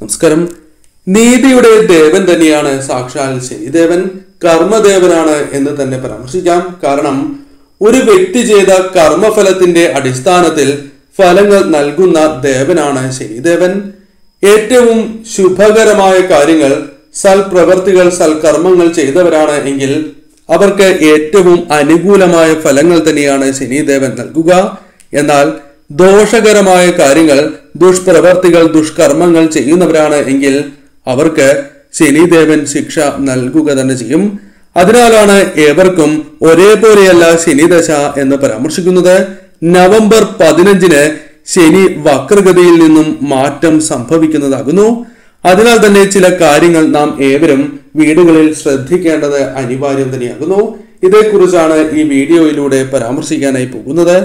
നമസ്കാരം. നീതിയുടെ ദേവൻ തന്നെയാണ് സാക്ഷാൽ ശനിദേവൻ. കർമ്മദേവനാണ് എന്ന് തന്നെ പരാമർശിക്കാം. കാരണം ഒരു വ്യക്തി ചെയ്ത കർമ്മഫലത്തിന്റെ അടിസ്ഥാനത്തിൽ ഫലങ്ങൾ നൽകുന്ന ദേവനാണ് ശനിദേവൻ. ഏറ്റവും ശുഭകരമായ കാര്യങ്ങൾ, സൽപ്രവർത്തികൾ, സൽക്കർമ്മങ്ങൾ ചെയ്തവരാണ് എങ്കിൽ അവർക്ക് ഏറ്റവും അനുകൂലമായ ഫലങ്ങൾ തന്നെയാണ് ശനിദേവൻ നൽകുക. എന്നാൽ ദോഷകരമായ കാര്യങ്ങൾ, ദുഷ്പ്രവർത്തികൾ, ദുഷ്കർമ്മങ്ങൾ ചെയ്യുന്നവരാണ് എങ്കിൽ അവർക്ക് ശനിദേവൻ ശിക്ഷ നൽകുക തന്നെ ചെയ്യും. അതിനാലാണ് ഏവർക്കും ഒരേപോലെയല്ല ശനിദശ എന്ന് പരാമർശിക്കുന്നത്. നവംബർ 15 ശനി വക്രഗതിയിൽ നിന്നും മാറ്റം സംഭവിക്കുന്നതാകുന്നു. അതിനാൽ തന്നെ ചില കാര്യങ്ങൾ നാം ഏവരും വീടുകളിൽ ശ്രദ്ധിക്കേണ്ടത് അനിവാര്യം തന്നെയാകുന്നു. ഇതേക്കുറിച്ചാണ് ഈ വീഡിയോയിലൂടെ പരാമർശിക്കാനായി പോകുന്നത്.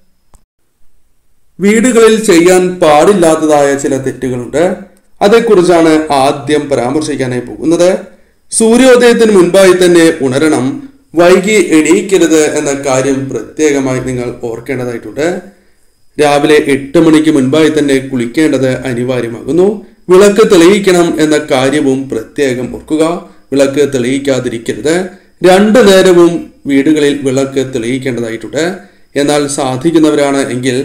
വീടുകളിൽ ചെയ്യാൻ പാടില്ലാത്തതായ ചില തെറ്റുകളുണ്ട്. അതേക്കുറിച്ചാണ് ആദ്യം പരാമർശിക്കാനായി പോകുന്നത്. സൂര്യോദയത്തിന് മുൻപായി തന്നെ ഉണരണം, വൈകി എണീക്കരുത് എന്ന കാര്യം പ്രത്യേകമായി നിങ്ങൾ ഓർക്കേണ്ടതായിട്ടുണ്ട്. രാവിലെ 8 മണിക്ക് മുൻപായി തന്നെ കുളിക്കേണ്ടത് അനിവാര്യമാകുന്നു. വിളക്ക് തെളിയിക്കണം എന്ന കാര്യവും പ്രത്യേകം ഓർക്കുക. വിളക്ക് തെളിയിക്കാതിരിക്കരുത്. 2 നേരവും വീടുകളിൽ വിളക്ക് തെളിയിക്കേണ്ടതായിട്ടുണ്ട്. എന്നാൽ സാധിക്കുന്നവരാണ് എങ്കിൽ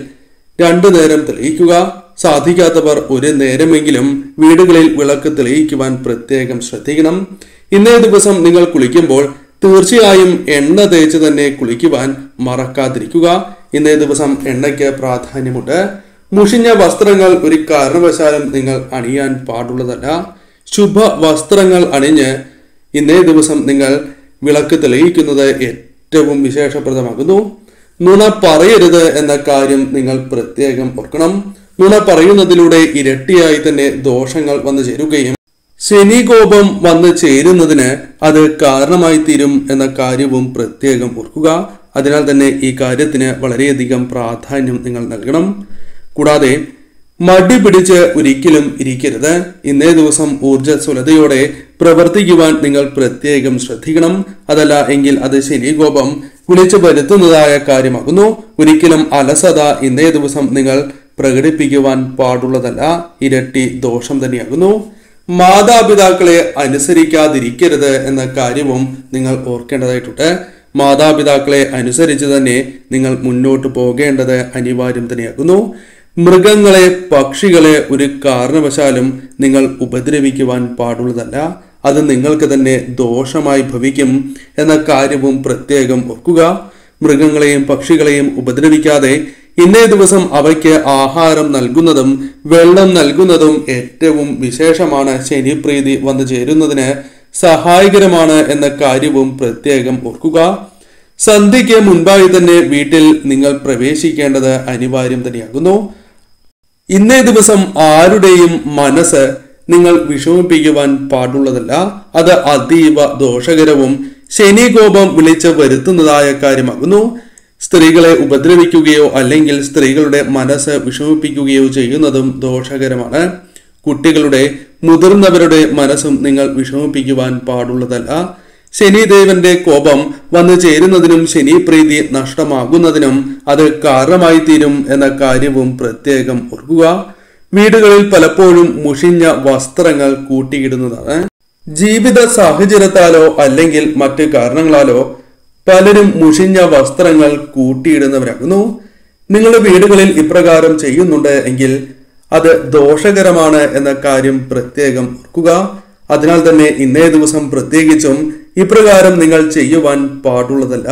2 നേരം തെളിയിക്കുക. സാധിക്കാത്തവർ 1 നേരമെങ്കിലും വീടുകളിൽ വിളക്ക് തെളിയിക്കുവാൻ പ്രത്യേകം ശ്രദ്ധിക്കണം. ഇന്നേ ദിവസം നിങ്ങൾ കുളിക്കുമ്പോൾ തീർച്ചയായും എണ്ണ തേച്ച് തന്നെ കുളിക്കുവാൻ മറക്കാതിരിക്കുക. ഇന്നേ ദിവസം എണ്ണയ്ക്ക് പ്രാധാന്യമുണ്ട്. മുഷിഞ്ഞ വസ്ത്രങ്ങൾ ഒരു കാരണവശാലും നിങ്ങൾ അണിയാൻ പാടുള്ളതല്ല. ശുഭ വസ്ത്രങ്ങൾ അണിഞ്ഞ് ഇന്നേ ദിവസം നിങ്ങൾ വിളക്ക് തെളിയിക്കുന്നത് ഏറ്റവും വിശേഷപ്രദമാകുന്നു. നുണ പറയരുത് എന്ന കാര്യം നിങ്ങൾ പ്രത്യേകം ഓർക്കണം. നുണ പറയുന്നതിലൂടെ ഇരട്ടിയായി തന്നെ ദോഷങ്ങൾ വന്നു ചേരുകയും ശനി കോപം വന്നു ചേരുന്നതിന് അത് കാരണമായി തീരും എന്ന കാര്യവും പ്രത്യേകം ഓർക്കുക. അതിനാൽ തന്നെ ഈ കാര്യത്തിന് വളരെയധികം പ്രാധാന്യം നിങ്ങൾ നൽകണം. കൂടാതെ മടി പിടിച്ച് ഒരിക്കലും ഇരിക്കരുത്. ഇന്നേ ദിവസം ഊർജ്ജസ്വലതയോടെ പ്രവർത്തിക്കുവാൻ നിങ്ങൾ പ്രത്യേകം ശ്രദ്ധിക്കണം. അതല്ല എങ്കിൽ അത് ശനി കോപം വിളിച്ചു വരുത്തുന്നതായ കാര്യമാകുന്നു. ഒരിക്കലും അലസത ഇന്നേ ദിവസം നിങ്ങൾ പ്രകടിപ്പിക്കുവാൻ പാടുള്ളതല്ല. ഇരട്ടി ദോഷം തന്നെയാകുന്നു. മാതാപിതാക്കളെ അനുസരിക്കാതിരിക്കരുത് എന്ന കാര്യവും നിങ്ങൾ ഓർക്കേണ്ടതായിട്ടുണ്ട്. മാതാപിതാക്കളെ അനുസരിച്ച് തന്നെ നിങ്ങൾ മുന്നോട്ട് പോകേണ്ടത് അനിവാര്യം തന്നെയാകുന്നു. മൃഗങ്ങളെ, പക്ഷികളെ ഒരു കാരണവശാലും നിങ്ങൾ ഉപദ്രവിക്കുവാൻ പാടുള്ളതല്ല. അത് നിങ്ങൾക്ക് തന്നെ ദോഷമായി ഭവിക്കും എന്ന കാര്യവും പ്രത്യേകം ഓർക്കുക. മൃഗങ്ങളെയും പക്ഷികളെയും ഉപദ്രവിക്കാതെ ഇന്നേ ദിവസം അവയ്ക്ക് ആഹാരം നൽകുന്നതും വെള്ളം നൽകുന്നതും ഏറ്റവും വിശേഷമാണ്. ശനിപ്രീതി വന്നു ചേരുന്നതിന് സഹായകരമാണ് എന്ന കാര്യവും പ്രത്യേകം ഓർക്കുക. സന്ധ്യയ്ക്ക് മുൻപായി തന്നെ വീട്ടിൽ നിങ്ങൾ പ്രവേശിക്കേണ്ടത് അനിവാര്യം തന്നെയാകുന്നു. ഇന്നേ ദിവസം ആരുടെയും മനസ്സ് നിങ്ങൾ വിഷമിപ്പിക്കുവാൻ പാടുള്ളതല്ല. അത് അതീവ ദോഷകരവും ശനി കോപം വിളിച്ച് വരുത്തുന്നതായ കാര്യമാകുന്നു. സ്ത്രീകളെ ഉപദ്രവിക്കുകയോ അല്ലെങ്കിൽ സ്ത്രീകളുടെ മനസ്സ് വിഷമിപ്പിക്കുകയോ ചെയ്യുന്നതും ദോഷകരമാണ്. കുട്ടികളുടെ, മുതിർന്നവരുടെ മനസ്സും നിങ്ങൾ വിഷമിപ്പിക്കുവാൻ പാടുള്ളതല്ല. ശനിദേവന്റെ കോപം വന്നു ചേരുന്നതിനും ശനി പ്രീതി നഷ്ടമാകുന്നതിനും അത് കാരണമായി തീരും എന്ന കാര്യവും പ്രത്യേകം ഓർക്കുക. വീടുകളിൽ പലപ്പോഴും മുഷിഞ്ഞ വസ്ത്രങ്ങൾ കൂട്ടിയിടുന്നതാണ്. ജീവിത സാഹചര്യത്താലോ അല്ലെങ്കിൽ മറ്റ് കാരണങ്ങളാലോ പലരും മുഷിഞ്ഞ വസ്ത്രങ്ങൾ കൂട്ടിയിടുന്നവരാകുന്നു. നിങ്ങളുടെ വീടുകളിൽ ഇപ്രകാരം ചെയ്യുന്നുണ്ട് എങ്കിൽ അത് ദോഷകരമാണ് എന്ന കാര്യം പ്രത്യേകം ഓർക്കുക. അതിനാൽ തന്നെ ഇന്നേ ദിവസം പ്രത്യേകിച്ചും ഇപ്രകാരം നിങ്ങൾ ചെയ്യുവാൻ പാടുള്ളതല്ല.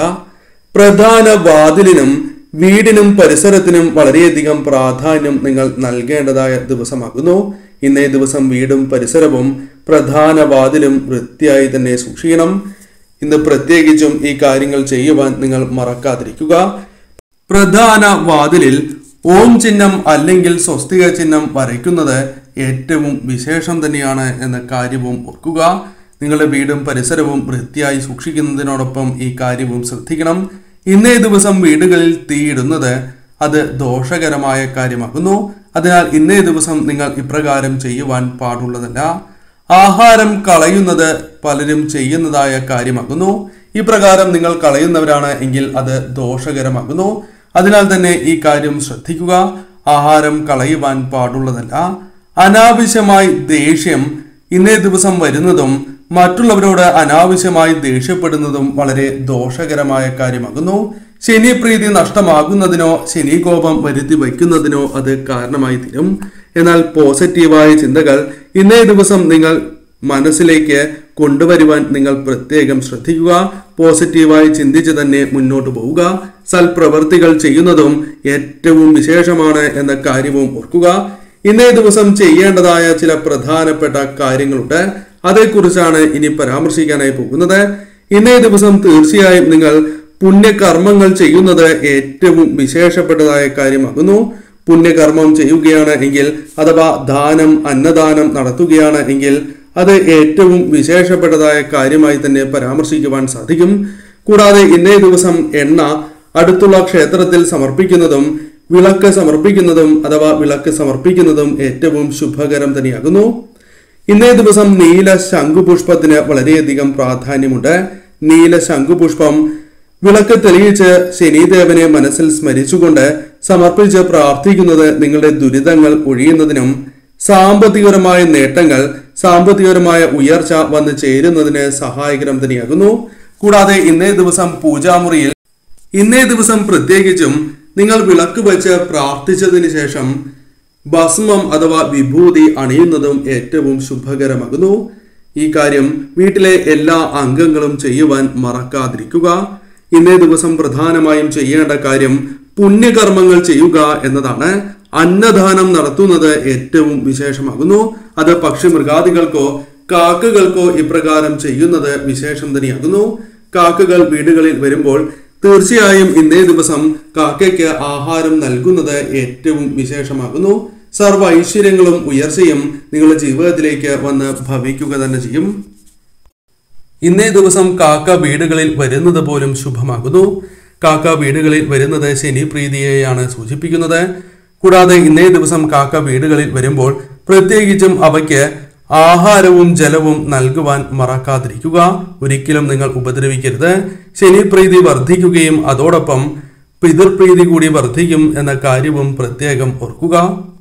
പ്രധാന വാതിലിനും വീടിനും പരിസരത്തിനും വളരെയധികം പ്രാധാന്യം നിങ്ങൾ നൽകേണ്ടതായ ദിവസമാകുന്നു. ഇന്നേ ദിവസം വീടും പരിസരവും പ്രധാന വാതിലും വൃത്തിയായി തന്നെ സൂക്ഷിക്കണം. ഇന്ന് പ്രത്യേകിച്ചും ഈ കാര്യങ്ങൾ ചെയ്യുവാൻ നിങ്ങൾ മറക്കാതിരിക്കുക. പ്രധാന വാതിലിൽ ഓം ചിഹ്നം അല്ലെങ്കിൽ സ്വസ്തിക ചിഹ്നം വരയ്ക്കുന്നത് ഏറ്റവും വിശേഷം തന്നെയാണ് എന്ന കാര്യവും ഓർക്കുക. നിങ്ങളുടെ വീടും പരിസരവും വൃത്തിയായി സൂക്ഷിക്കുന്നതിനോടൊപ്പം ഈ കാര്യവും ശ്രദ്ധിക്കണം. ഇന്നേ ദിവസം വീടുകളിൽ തീയിടുന്നത് അത് ദോഷകരമായ കാര്യമാകുന്നു. അതിനാൽ ഇന്നേ ദിവസം നിങ്ങൾ ഇപ്രകാരം ചെയ്യുവാൻ പാടുള്ളതല്ല. ആഹാരം കളയുന്നത് പലരും ചെയ്യുന്നതായ കാര്യമാകുന്നു. ഇപ്രകാരം നിങ്ങൾ കളയുന്നവരാണ് എങ്കിൽ അത് ദോഷകരമാകുന്നു. അതിനാൽ തന്നെ ഈ കാര്യം ശ്രദ്ധിക്കുക. ആഹാരം കളയുവാൻ പാടുള്ളതല്ല. അനാവശ്യമായി ദേഷ്യം ഇന്നേ ദിവസം വരുന്നതും മറ്റുള്ളവരോട് അനാവശ്യമായി ദേഷ്യപ്പെടുന്നതും വളരെ ദോഷകരമായ കാര്യമാകുന്നു. ശനി പ്രീതി നഷ്ടമാകുന്നതിനോ ശനി കോപം വരുത്തി വയ്ക്കുന്നതിനോ അത് കാരണമായി തീരും. എന്നാൽ പോസിറ്റീവായ ചിന്തകൾ ഇന്നേ ദിവസം നിങ്ങൾ മനസ്സിലേക്ക് കൊണ്ടുവരുവാൻ നിങ്ങൾ പ്രത്യേകം ശ്രദ്ധിക്കുക. പോസിറ്റീവായി ചിന്തിച്ച് തന്നെ മുന്നോട്ട് പോവുക. സൽപ്രവർത്തികൾ ചെയ്യുന്നതും ഏറ്റവും വിശേഷമാണ് എന്ന കാര്യവും ഓർക്കുക. ഇന്നേ ദിവസം ചെയ്യേണ്ടതായ ചില പ്രധാനപ്പെട്ട കാര്യങ്ങളുണ്ട്. അതേക്കുറിച്ചാണ് ഇനി പരാമർശിക്കാനായി പോകുന്നത്. ഇന്നേ ദിവസം തീർച്ചയായും നിങ്ങൾ പുണ്യകർമ്മങ്ങൾ ചെയ്യുന്നത് ഏറ്റവും വിശേഷപ്പെട്ടതായ കാര്യമാകുന്നു. പുണ്യകർമ്മം ചെയ്യുകയാണ് എങ്കിൽ അഥവാ ദാനം അന്നദാനം നടത്തുകയാണ് എങ്കിൽ അത് ഏറ്റവും വിശേഷപ്പെട്ടതായ കാര്യമായി തന്നെ പരാമർശിക്കുവാൻ സാധിക്കും. കൂടാതെ ഇന്നേ ദിവസം എണ്ണ അടുത്തുള്ള ക്ഷേത്രത്തിൽ സമർപ്പിക്കുന്നതും വിളക്ക് സമർപ്പിക്കുന്നതും അഥവാ വിളക്ക് സമർപ്പിക്കുന്നതും ഏറ്റവും ശുഭകരം തന്നെയാകുന്നു. ഇന്നേ ദിവസം നീല ശംഖുപുഷ്പത്തിന് വളരെയധികം പ്രാധാന്യമുണ്ട്. നീല ശംഖുപുഷ്പം വിളക്ക് തെളിയിച്ച് ശനിദേവനെ മനസ്സിൽ സ്മരിച്ചുകൊണ്ട് സമർപ്പിച്ച് പ്രാർത്ഥിക്കുന്നത് നിങ്ങളുടെ ദുരിതങ്ങൾ ഒഴിയുന്നതിനും സാമ്പത്തികപരമായ നേട്ടങ്ങൾ സാമ്പത്തികപരമായ ഉയർച്ച വന്നു ചേരുന്നതിന് സഹായകരം തന്നെയാകുന്നു. കൂടാതെ ഇന്നേ ദിവസം പൂജാമുറിയിൽ ഇന്നേ ദിവസം പ്രത്യേകിച്ചും നിങ്ങൾ വിളക്ക് വെച്ച് പ്രാർത്ഥിച്ചതിന് ശേഷം ഭസ്മം അഥവാ വിഭൂതി അണിയുന്നതും ഏറ്റവും ശുഭകരമാകുന്നു. ഈ കാര്യം വീട്ടിലെ എല്ലാ അംഗങ്ങളും ചെയ്യുവാൻ മറക്കാതിരിക്കുക. ഇന്നേ ദിവസം പ്രധാനമായും ചെയ്യേണ്ട കാര്യം പുണ്യകർമ്മങ്ങൾ ചെയ്യുക എന്നതാണ്. അന്നദാനം നടത്തുന്നത് ഏറ്റവും വിശേഷമാകുന്നു. അത് പക്ഷി മൃഗാദികൾക്കോ കാക്കകൾക്കോ ഇപ്രകാരം ചെയ്യുന്നത് വിശേഷം തന്നെയാകുന്നു. കാക്കകൾ വീടുകളിൽ വരുമ്പോൾ തീർച്ചയായും ഇന്നേ ദിവസം കാക്കയ്ക്ക് ആഹാരം നൽകുന്നത് ഏറ്റവും വിശേഷമാകുന്നു. സർവ്വ ഐശ്വര്യങ്ങളും ഉയർച്ചയും നിങ്ങളുടെ ജീവിതത്തിലേക്ക് വന്ന് ഭവിക്കുക തന്നെ ചെയ്യും. ഇന്നേ ദിവസം കാക്ക വീടുകളിൽ വരുന്നത് പോലും ശുഭമാകുന്നു. കാക്ക വീടുകളിൽ വരുന്നത് ശനി പ്രീതിയെയാണ് സൂചിപ്പിക്കുന്നത്. കൂടാതെ ഇന്നേ ദിവസം കാക്ക വീടുകളിൽ വരുമ്പോൾ പ്രത്യേകിച്ചും അവയ്ക്ക് ആഹാരവും ജലവും നൽകുവാൻ മറക്കാതിരിക്കുക. ഒരിക്കലും നിങ്ങൾ ഉപദ്രവിക്കരുത്. ശനി പ്രീതി വർദ്ധിക്കുകയും അതോടൊപ്പം പിതൃപ്രീതി കൂടി വർദ്ധിക്കും എന്ന കാര്യവും പ്രത്യേകം ഓർക്കുക.